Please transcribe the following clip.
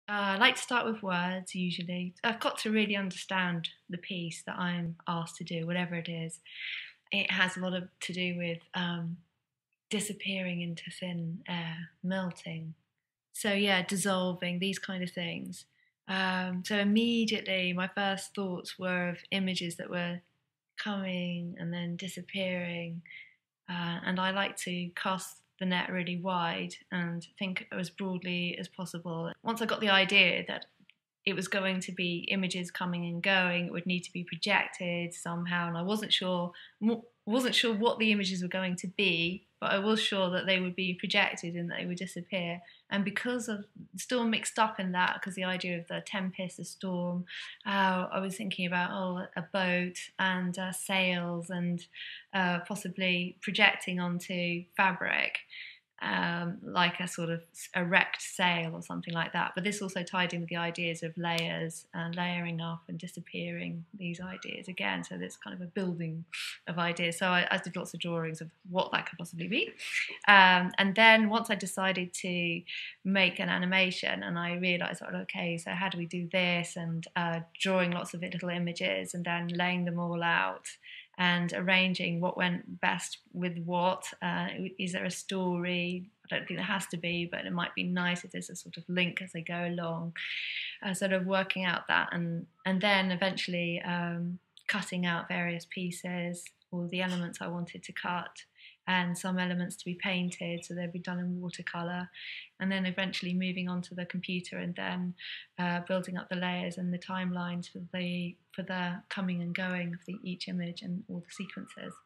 I like to start with words usually. I've got to really understand the piece that I'm asked to do, whatever it is. It has a lot of to do with disappearing into thin air, melting. So yeah, dissolving, these kind of things. So immediately, my first thoughts were of images that were coming and then disappearing. And I like to cast the net really wide and think as broadly as possible. Once I got the idea that it was going to be images coming and going, it would need to be projected somehow, and I wasn't sure what the images were going to be, but I was sure that they would be projected and that they would disappear. And because of still mixed up in that, because the idea of the tempest, the storm, I was thinking about a boat and sails and possibly projecting onto fabric. Like a sort of erect sail or something like that. But this also tied in with the ideas of layers and layering up and disappearing these ideas again. So there's kind of a building of ideas. So I did lots of drawings of what that could possibly be. And then once I decided to make an animation and I realised, okay, so how do we do this? And drawing lots of little images and then laying them all out and arranging what went best with what. Is there a story? I don't think there has to be, but it might be nice if there's a sort of link as they go along. Sort of working out that, and then eventually cutting out various pieces, all the elements I wanted to cut, and some elements to be painted, so they'd be done in watercolour, and then eventually moving on to the computer and then building up the layers and the timelines for the coming and going of each image and all the sequences.